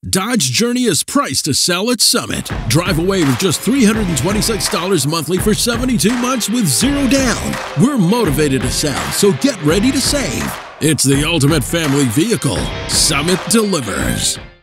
Dodge Journey is priced to sell at Summit. Drive away with just $326 monthly for 72 months with zero down. We're motivated to sell, so get ready to save. It's the ultimate family vehicle. Summit delivers.